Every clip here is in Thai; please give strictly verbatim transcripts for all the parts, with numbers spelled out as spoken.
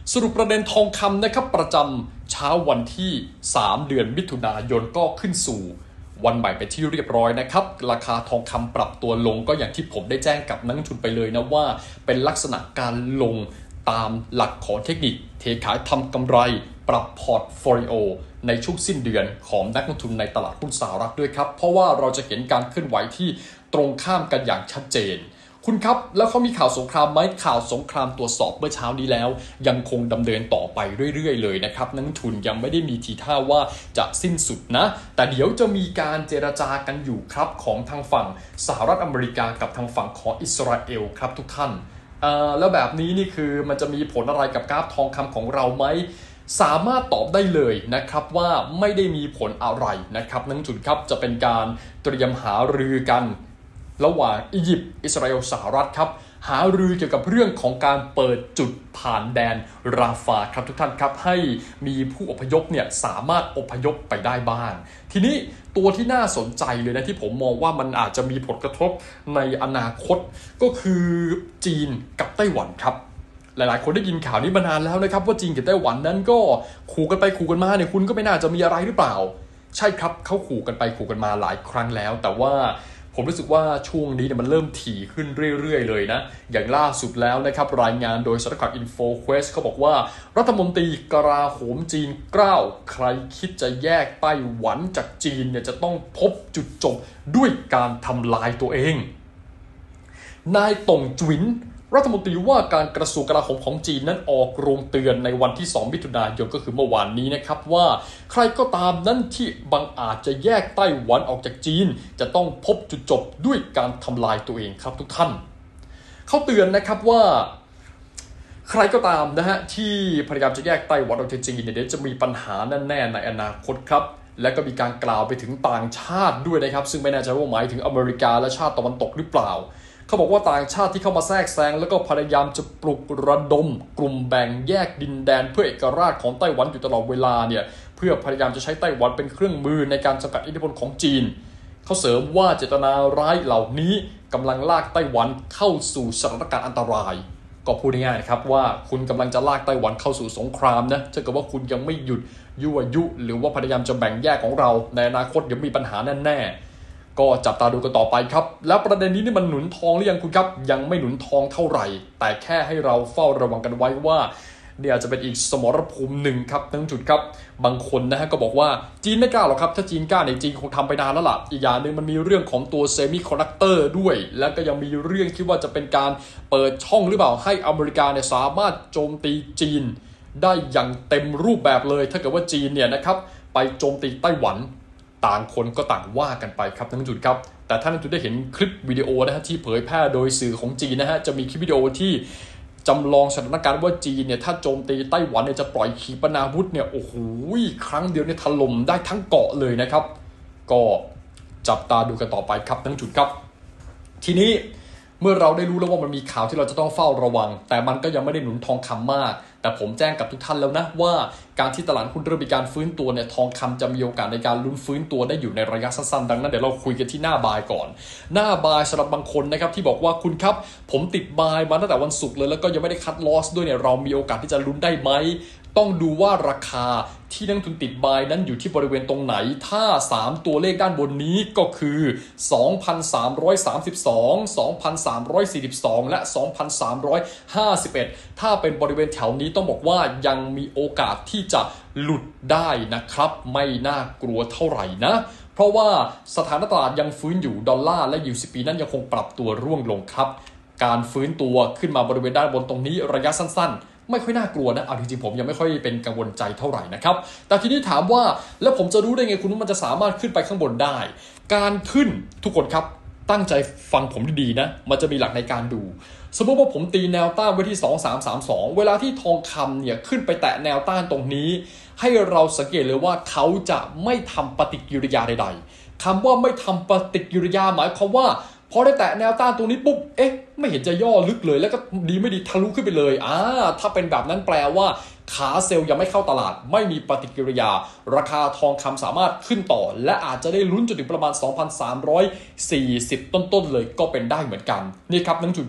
สรุปประเด็นทองคำนะครับประจำเช้าวันที่สามเดือนมิถุนายนก็ขึ้นสู่วันใหม่ไปที่เรียบร้อยนะครับราคาทองคำปรับตัวลงก็อย่างที่ผมได้แจ้งกับนักลงทุนไปเลยนะว่าเป็นลักษณะการลงตามหลักของเทคนิคเทขายทำกำไรปรับพอร์ตโฟลิโอในช่วงสิ้นเดือนของนักลงทุนในตลาดหุ้นสหรัฐด้วยครับเพราะว่าเราจะเห็นการเคลื่อนไหวที่ตรงข้ามกันอย่างชัดเจนคุณครับแล้วเขามีข่าวสงครามไหมข่าวสงครามตรวจสอบเมื่อเช้านี้แล้วยังคงดำเนินต่อไปเรื่อยๆเลยนะครับนักลงทุนยังไม่ได้มีทีท่าว่าจะสิ้นสุดนะแต่เดี๋ยวจะมีการเจรจากันอยู่ครับของทางฝั่งสหรัฐอเมริกากับทางฝั่งของอิสราเอลครับทุกท่านแล้วแบบนี้นี่คือมันจะมีผลอะไรกับกราฟทองคำของเราไหมสามารถตอบได้เลยนะครับว่าไม่ได้มีผลอะไรนะครับนักลงทุนครับจะเป็นการเตรียมหารือกันระหว่างอียิปต์อิสราเอลสหรัฐครับหารือเกี่ยวกับเรื่องของการเปิดจุดผ่านแดนราฟาครับทุกท่านครับให้มีผู้อพยพเนี่ยสามารถอพยพไปได้บ้างทีนี้ตัวที่น่าสนใจเลยนะที่ผมมองว่ามันอาจจะมีผลกระทบในอนาคตก็คือจีนกับไต้หวันครับหลายๆคนได้ยินข่าวนี้มานานแล้วนะครับว่าจีนกับไต้หวันนั้นก็ขู่กันไปขู่กันมาเนี่ยคุณก็ไม่น่าจะมีอะไรหรือเปล่าใช่ครับเขาขู่กันไปขู่กันมาหลายครั้งแล้วแต่ว่าผมรู้สึกว่าช่วงนี้เนี่ยมันเริ่มถี่ขึ้นเรื่อยๆเลยนะอย่างล่าสุดแล้วนะครับรายงานโดยสำนักข่าว InfoQuest เขาบอกว่ารัฐมนตรีกลาโหมจีนกล้าวใครคิดจะแยกไต้หวันจากจีนเนี่ยจะต้องพบจุดจบด้วยการทำลายตัวเองนายต่งจิ๋นรัฐมนตรีว่าการกระทรวงกลาโหมของจีนนั้นออกโรงเตือนในวันที่สองมิถุนายนก็คือเมื่อวานนี้นะครับว่าใครก็ตามนั้นที่บังอาจจะแยกไต้หวันออกจากจีนจะต้องพบจุดจบด้วยการทำลายตัวเองครับทุกท่านเขาเตือนนะครับว่าใครก็ตามนะฮะที่พยายามจะแยกไต้หวันออกจากจีนเนี่ยเดี๋ยวจะมีปัญหาแน่ๆในอนาคตครับและก็มีการกล่าวไปถึงต่างชาติด้วยนะครับซึ่งไม่แน่ใจว่าหมายถึงอเมริกาและชาติตะวันตกหรือเปล่าเขาบอกว่าต่างชาติที่เข้ามาแทรกแซงแล้วก็พยายามจะปลุกระดมกลุ่มแบ่งแยกดินแดนเพื่อเอกราชของไต้หวันอยู่ตลอดเวลาเนี่ยเพื่อพยายามจะใช้ไต้หวันเป็นเครื่องมือในการจำกัดอิทธิพลของจีนเขาเสริมว่าเจตนาร้ายเหล่านี้กำลังลากไต้หวันเข้าสู่สถานการณ์อันตรายก็พูดง่ายๆนะครับว่าคุณกำลังจะลากไต้หวันเข้าสู่สงครามนะถ้าเกิดว่าคุณยังไม่หยุดยั่วยุหรือว่าพยายามจะแบ่งแยกของเราในอนาคตเดี๋ยวมีปัญหาแน่ๆก็จับตาดูกันต่อไปครับแล้วประเด็นนี้นี่มันหนุนทองหรือยังคุณครับยังไม่หนุนทองเท่าไหร่แต่แค่ให้เราเฝ้าระวังกันไว้ว่าเนี่ยอาจจะเป็นอีกสมรภูมิหนึ่งครับทั้งจุดครับบางคนนะฮะก็บอกว่าจีนไม่กล้าหรอกครับถ้าจีนกล้าในจีนคงทำไปนานแล้วล่ะอีกอย่างนึงมันมีเรื่องของตัวเซมิคอนดักเตอร์ด้วยแล้วก็ยังมีเรื่องที่ว่าจะเป็นการเปิดช่องหรือเปล่าให้อเมริกาเนี่ยสามารถโจมตีจีนได้อย่างเต็มรูปแบบเลยถ้าเกิดว่าจีนเนี่ยนะครับไปโจมตีไต้หวันต่างคนก็ต่างว่ากันไปครับทั้งจุดครับแต่ท่านจุดได้เห็นคลิปวิดีโอนะฮะที่เผยแพร่โดยสื่อของจีนนะฮะจะมีคลิปวิดีโอที่จำลองสถานการณ์ว่าจีนเนี่ยถ้าโจมตีไต้หวันเนี่ยจะปล่อยขีปนาวุธเนี่ยโอ้โหครั้งเดียวเนี่ยถล่มได้ทั้งเกาะเลยนะครับก็จับตาดูกันต่อไปครับทั้งจุดครับทีนี้เมื่อเราได้รู้แล้วว่ามันมีข่าวที่เราจะต้องเฝ้าระวังแต่มันก็ยังไม่ได้หนุนทองคำมากแต่ผมแจ้งกับทุกท่านแล้วนะว่าการที่ตลาดหุ้นเริ่มมีการฟื้นตัวเนี่ยทองคำจะมีโอกาสในการลุ้นฟื้นตัวได้อยู่ในระยะสั้นๆดังนั้นเดี๋ยวเราคุยกันที่หน้าบายก่อนหน้าบายสำหรับบางคนนะครับที่บอกว่าคุณครับผมติดบายมาตั้งแต่วันศุกร์เลยแล้วก็ยังไม่ได้คัดลอสด้วยเนี่ยเรามีโอกาสที่จะลุ้นได้ไหมต้องดูว่าราคาที่นักทุนติดบายนั้นอยู่ที่บริเวณตรงไหนถ้าสามตัวเลขด้านบนนี้ก็คือ สองพันสามร้อยสามสิบสอง สองพันสามร้อยสี่สิบสอง และ สองพันสามร้อยห้าสิบเอ็ด ถ้าเป็นบริเวณแถวนี้ต้องบอกว่ายังมีโอกาสที่จะหลุดได้นะครับไม่น่ากลัวเท่าไหร่นะเพราะว่าสถานตลาดยังฟื้นอยู่ดอลลาร์และยิวซีปีนั้นยังคงปรับตัวร่วงลงครับการฟื้นตัวขึ้นมาบริเวณด้านบนตรงนี้ระยะสั้นๆไม่ค่อยน่ากลัวนะเอาจริงๆผมยังไม่ค่อยเป็นกังวลใจเท่าไหร่นะครับแต่ทีนี้ถามว่าแล้วผมจะรู้ได้ไงคุณว่ามันจะสามารถขึ้นไปข้างบนได้การขึ้นทุกคนครับตั้งใจฟังผมดีๆนะมันจะมีหลักในการดูสมมติว่าผมตีแนวต้านไว้ที่สองพันสามร้อยสามสิบสองเวลาที่ทองคำเนี่ยขึ้นไปแตะแนวต้านตรงนี้ให้เราสังเกตเลยว่าเขาจะไม่ทำปฏิกิริยาใดๆคำว่าไม่ทำปฏิกิริยาหมายความว่าพอได้แตะแนวต้านตรงนี้ปุ๊บเอ๊ะไม่เห็นจะย่อลึกเลยแล้วก็ดีไม่ดีทะลุขึ้นไปเลยอ่าถ้าเป็นแบบนั้นแปลว่าขาเซลล์ยังไม่เข้าตลาดไม่มีปฏิกิริยาราคาทองคำสามารถขึ้นต่อและอาจจะได้ลุ้นจนถึงประมาณ สองพันสามร้อยสี่สิบ ต้นๆเลยก็เป็นได้เหมือนกันนี่ครับนักจุดครับ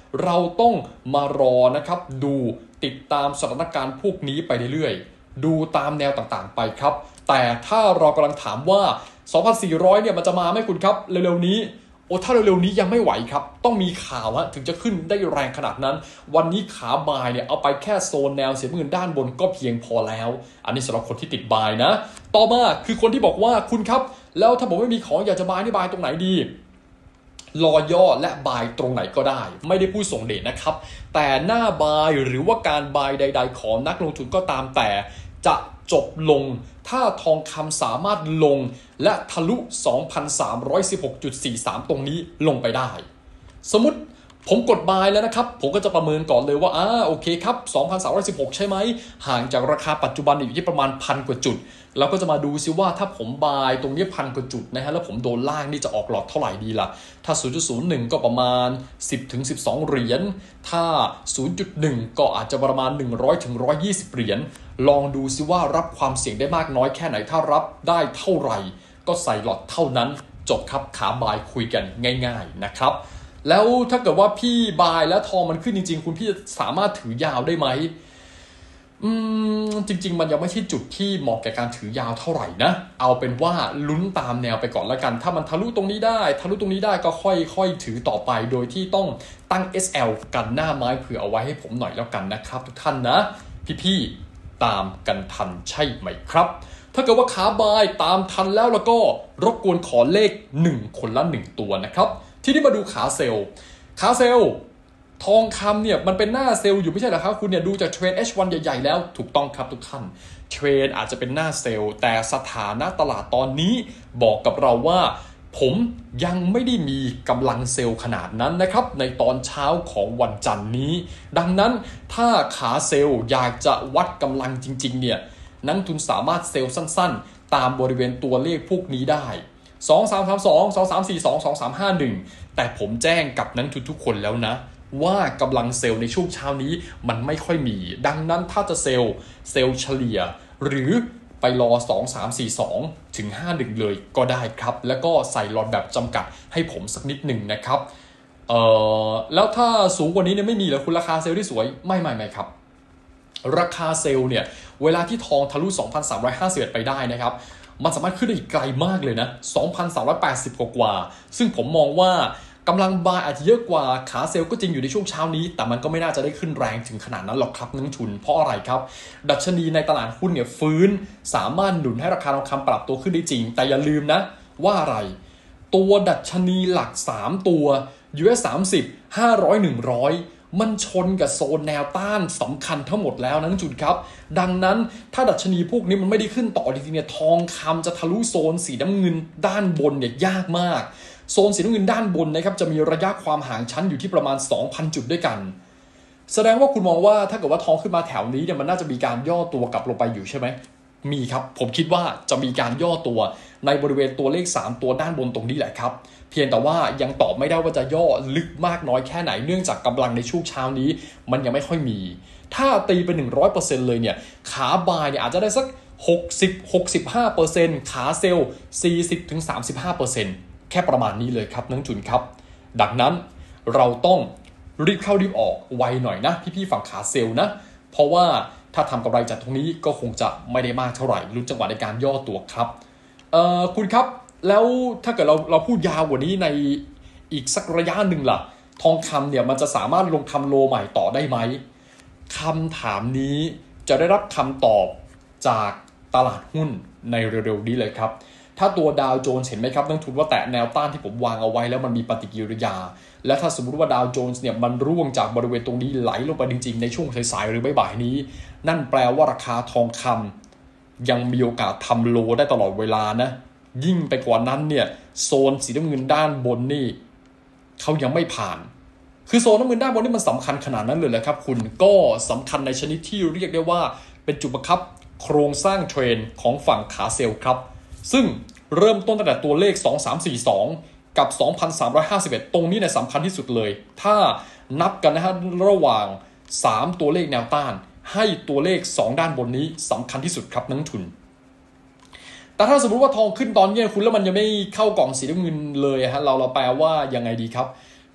เราต้องมารอนะครับดูติดตามสถานการณ์พวกนี้ไปเรื่อยๆดูตามแนวต่างๆไปครับแต่ถ้าเรากำลังถามว่า สองพันสี่ร้อย เนี่ยมันจะมาไหมคุณครับเร็วๆนี้โอ้ถ้าเร็วๆนี้ยังไม่ไหวครับต้องมีข่าวฮะถึงจะขึ้นได้แรงขนาดนั้นวันนี้ขาบายเนี่ยเอาไปแค่โซนแนวเสียเงินด้านบนก็เพียงพอแล้วอันนี้สำหรับคนที่ติดบายนะต่อมาคือคนที่บอกว่าคุณครับแล้วถ้าผมไม่มีของอยากจะบายนี่บายตรงไหนดีรอย่อและบายตรงไหนก็ได้ไม่ได้พูดส่งเดชนะครับแต่หน้าบายหรือว่าการบายใดๆของนักลงทุนก็ตามแต่จะจบลงถ้าทองคำสามารถลงและทะลุ สองพันสามร้อยสิบหกจุดสี่สาม ตรงนี้ลงไปได้สมมุติผมกดบายแล้วนะครับผมก็จะประเมินก่อนเลยว่าอ่าโอเคครับ สองพันสามร้อยสิบหก ใช่ไหมห่างจากราคาปัจจุบันอยู่ที่ประมาณพันกว่าจุดเราก็จะมาดูซิว่าถ้าผมบายตรงนี้พันกว่าจุดนะฮะแล้วผมโดนล่างนี่จะออกหลอดเท่าไหร่ดีล่ะถ้า ศูนย์จุดศูนย์หนึ่ง ก็ประมาณ สิบถึงสิบสอง เหรียญถ้า ศูนย์จุดหนึ่ง ก็อาจจะประมาณหนึ่งร้อยถึงหนึ่งร้อยยี่สิบเหรียญลองดูซิว่ารับความเสี่ยงได้มากน้อยแค่ไหนถ้ารับได้เท่าไหร่ก็ใส่หลอดเท่านั้นจบครับขาบายคุยกันง่ายๆนะครับแล้วถ้าเกิดว่าพี่บายแล้วทองมันขึ้นจริงๆคุณพี่สามารถถือยาวได้ไหมอืมจริงๆมันยังไม่ใช่จุดที่เหมาะแก่การถือยาวเท่าไหร่นะเอาเป็นว่าลุ้นตามแนวไปก่อนแล้วกันถ้ามันทะลุตรงนี้ได้ทะลุตรงนี้ได้ก็ค่อยๆถือต่อไปโดยที่ต้องตั้ง เอส แอล กันหน้าไม้เผื่อเอาไว้ให้ผมหน่อยแล้วกันนะครับทุกท่านนะพี่ๆตามกันทันใช่ไหมครับถ้าเกิดว่าขาบายตามทันแล้วแล้วก็รบกวนขอเลขหนึ่งคนละหนึ่งตัวนะครับที่นี่มาดูขาเซลล์ขาเซลล์ทองคำเนี่ยมันเป็นหน้าเซลล์อยู่ไม่ใช่เหรอครับคุณเนี่ยดูจากเทรน เอช วัน ใหญ่ๆแล้วถูกต้องครับทุกท่านเทรนอาจจะเป็นหน้าเซลล์แต่สถานะตลาดตอนนี้บอกกับเราว่าผมยังไม่ได้มีกำลังเซลล์ขนาดนั้นนะครับในตอนเช้าของวันจันทร์นี้ดังนั้นถ้าขาเซลล์อยากจะวัดกำลังจริงๆเนี่ยนักทุนสามารถเซลล์สั้นๆตามบริเวณตัวเลขพวกนี้ได้สอง สาม สาม สอง สอง สาม สี่ สอง สอง สาม ห้า หนึ่งแต่ผมแจ้งกับนักทุนทุกคนแล้วนะว่ากำลังเซลล์ในช่วงเช้านี้มันไม่ค่อยมีดังนั้นถ้าจะเซลล์เซลล์เฉลี่ยหรือไปรอสอง สาม สี่ สองถึงห้า หนึ่งเลยก็ได้ครับแล้วก็ใส่หลอดแบบจำกัดให้ผมสักนิดหนึ่งนะครับเอ่อแล้วถ้าสูงกว่านี้เนี่ยไม่มีแล้วคุณราคาเซลล์ที่สวยไม่ไม่ไม่ครับราคาเซลล์เนี่ยเวลาที่ทองทะลุ สองพันสามร้อยห้าสิบเอ็ด ไปได้นะครับมันสามารถขึ้นได้อีกไกลมากเลยนะ สองพันสามร้อยแปดสิบ กว่าๆซึ่งผมมองว่ากำลังบายอาจจะเยอะกว่าขาเซลล์ก็จริงอยู่ในช่วงเช้านี้แต่มันก็ไม่น่าจะได้ขึ้นแรงถึงขนาดนั้นหรอกครับนักทุนเพราะอะไรครับดัชนีในตลาดหุ้นเนี่ยฟื้นสามารถหนุนให้ราคาทองคำปรับตัวขึ้นได้จริงแต่อย่าลืมนะว่าอะไรตัวดัชนีหลักสามตัว ยู เอส สามสิบ ห้าร้อย หนึ่งร้อยมันชนกับโซนแนวต้านสำคัญทั้งหมดแล้วนะจุดครับดังนั้นถ้าดัชนีพวกนี้มันไม่ได้ขึ้นต่อจริงๆเนี่ยทองคำจะทะลุโซนสีน้ำเงินด้านบนเนี่ยยากมากโซนสีน้ำเงินด้านบนนะครับจะมีระยะความห่างชั้นอยู่ที่ประมาณ สองพัน จุดด้วยกันแสดงว่าคุณมองว่าถ้าเกิดว่าทองขึ้นมาแถวนี้เนี่ยมันน่าจะมีการย่อตัวกลับลงไปอยู่ใช่ไหมมีครับผมคิดว่าจะมีการย่อตัวในบริเวณตัวเลขสามตัวด้านบนตรงนี้แหละครับเพียงแต่ว่ายังตอบไม่ได้ว่าจะย่อลึกมากน้อยแค่ไหนเนื่องจากกำลังในช่วงเช้านี้มันยังไม่ค่อยมีถ้าตีเป็น หนึ่งร้อยเปอร์เซ็นต์ เลยเนี่ยขาบายเนี่ยอาจจะได้สัก หกสิบ หกสิบห้าเปอร์เซ็นต์ ขาเซลล์ สี่สิบถึงสามสิบห้าเปอร์เซ็นต์ แค่ประมาณนี้เลยครับนักจุนครับดังนั้นเราต้องรีบเข้ารีบออกไวหน่อยนะพี่ๆฝั่งขาเซลล์นะเพราะว่าถ้าทำกำไรจากตรงนี้ก็คงจะไม่ได้มากเท่าไหร่ลุ้นจังหวะในการย่อตัวครับเอ่อคุณครับแล้วถ้าเกิดเราเราพูดยาวกว่านี้ในอีกสักระยะหนึ่งล่ะทองคำเนี่ยมันจะสามารถลงทำโลใหม่ต่อได้ไหมคำถามนี้จะได้รับคำตอบจากตลาดหุ้นในเร็วๆนี้เลยครับถ้าตัวดาวโจนส์เห็นไหมครับนักทุนว่าแตะแนวต้านที่ผมวางเอาไว้แล้วมันมีปฏิกิริยาและถ้าสมมุติว่าดาวโจนส์เนี่ยมันร่วงจากบริเวณตรงนี้ไหลลงไปจริงๆในช่วงสายๆหรือบ่ายๆนี้นั่นแปลว่าราคาทองคำยังมีโอกาสทำโลได้ตลอดเวลานะยิ่งไปกว่านั้นเนี่ยโซนสีน้ำเงินด้านบนนี่เขายังไม่ผ่านคือโซนน้ำเงินด้านบนนี่มันสำคัญขนาดนั้นเลยแหละครับคุณก็สำคัญในชนิดที่เรียกได้ว่าเป็นจุดบังคับโครงสร้างเทรนของฝั่งขาเซลล์ครับซึ่งเริ่มต้นตั้งแต่ตัวเลขสอง สาม สี่ สองกับ สองพันสามร้อยห้าสิบเอ็ด ตรงนี้เนี่ยสำคัญที่สุดเลยถ้านับกันนะฮะระหว่างสามตัวเลขแนวต้านให้ตัวเลขสองด้านบนนี้สำคัญที่สุดครับนักทุนแต่ถ้าสมมติว่าทองขึ้นตอนนี้คุณแล้วมันยังไม่เข้ากล่องสีน้ำเงินเลยฮะเราเราแปลว่ายังไงดีครับ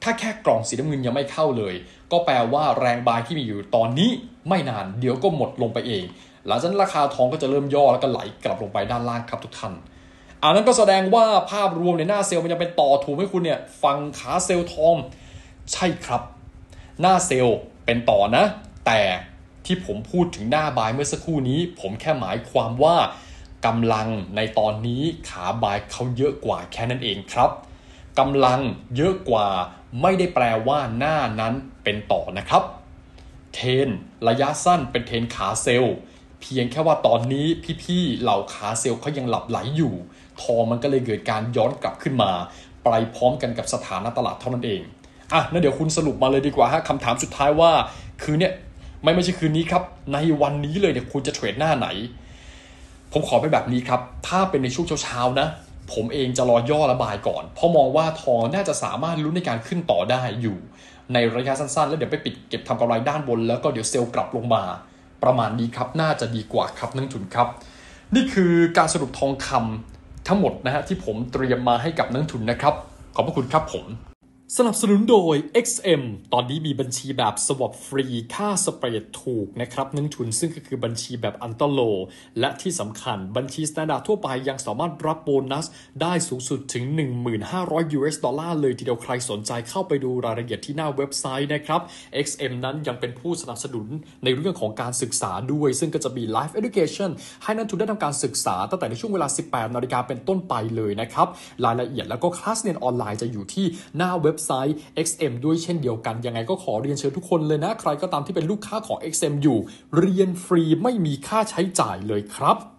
ถ้าแค่กล่องสีน้ำเงินยังไม่เข้าเลยก็แปลว่าแรงบายที่มีอยู่ตอนนี้ไม่นานเดี๋ยวก็หมดลงไปเองหลังจากนั้นราคาทองก็จะเริ่มย่อแล้วก็ไหลกลับลงไปด้านล่างครับทุกท่านอันนั้นก็แสดงว่าภาพรวมในหน้าเซลล์มันจะเป็นต่อถูกไหมคุณเนี่ยฟังขาเซลล์ทองใช่ครับหน้าเซลล์เป็นต่อนะแต่ที่ผมพูดถึงหน้าบายเมื่อสักครู่นี้ผมแค่หมายความว่ากำลังในตอนนี้ขาบายเขาเยอะกว่าแค่นั้นเองครับกำลังเยอะกว่าไม่ได้แปลว่าหน้านั้นเป็นต่อนะครับเทรนระยะสั้นเป็นเทรนขาเซลล์เพียงแค่ว่าตอนนี้พี่ๆเหล่าขาเซลล์เขายังหลับไหลอยู่ทองมันก็เลยเกิดการย้อนกลับขึ้นมาไปพร้อมกันกับสถานะตลาดเท่านั้นเองอ่ะงั้นเดี๋ยวคุณสรุปมาเลยดีกว่าฮะคำถามสุดท้ายว่าคืนเนี้ยไม่ไม่ใช่คืนนี้ครับในวันนี้เลยเนี่ยคุณจะเทรดหน้าไหนผมขอไปแบบนี้ครับถ้าเป็นในช่วงเช้าๆนะผมเองจะรอย่อระบายก่อนเพราะมองว่าทองน่าจะสามารถลุ้นในการขึ้นต่อได้อยู่ในระยะสั้นๆแล้วเดี๋ยวไปปิดเก็บทำกำไรด้านบนแล้วก็เดี๋ยวเซลล์กลับลงมาประมาณนี้ครับน่าจะดีกว่าครับนักลงทุนครับนี่คือการสรุปทองคำทั้งหมดนะฮะที่ผมเตรียมมาให้กับนักลงทุนนะครับขอบพระคุณครับผมสนับสนุนโดย เอ็กซ์ เอ็ม ตอนนี้มีบัญชีแบบ swap ฟรีค่าสเปรดถูกนะครับนักลงทุนซึ่งก็คือบัญชีแบบอันเตอร์โลและที่สำคัญบัญชี Standard ทั่วไปยังสามารถรับโบนัสได้สูงสุดถึง หนึ่งพันห้าร้อย ยู เอส ดอลลาร์เลยทีเดียวใครสนใจเข้าไปดูรายละเอียดที่หน้าเว็บไซต์นะครับ เอ็กซ์ เอ็ม นั้นยังเป็นผู้สนับสนุนในเรื่องของการศึกษาด้วยซึ่งก็จะมี Live Education ให้นักลงทุนได้ทำการศึกษาตั้งแต่ในช่วงเวลา สิบแปดนาฬิกาเป็นต้นไปเลยนะครับรายละเอียดแล้วก็คลาสเรียนออนไลน์จะอยู่ที่หน้าเว็บไซต์ เอ็กซ์ เอ็ม ด้วยเช่นเดียวกันยังไงก็ขอเรียนเชิญทุกคนเลยนะใครก็ตามที่เป็นลูกค้าของ เอ็กซ์ เอ็ม อยู่เรียนฟรีไม่มีค่าใช้จ่ายเลยครับ